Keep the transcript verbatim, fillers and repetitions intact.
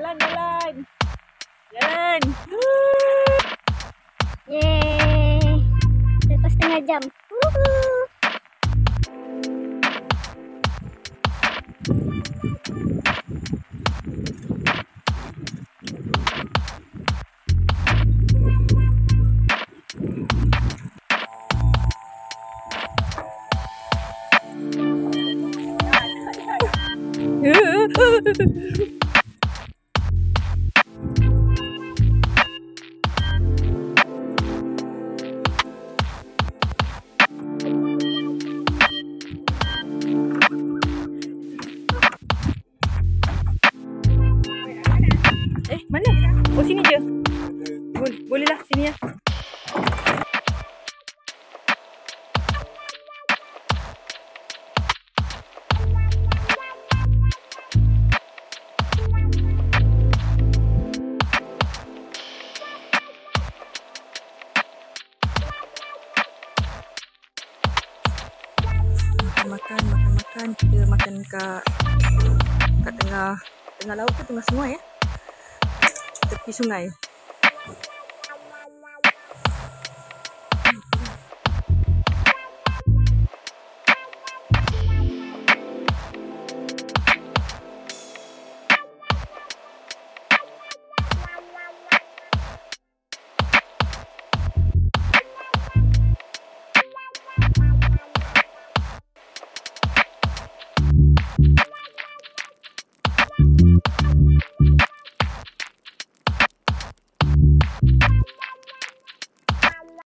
jalan, jalan. Jalan. Yeay. Lepas setengah jam. Woohoo. Eh, mana? Oh, sini je. Boleh, bolehlah sini ya. Makan, makan, makan. Kita makan kat kat tengah tengah laut ke tengah sungai ya. Tepi sungai.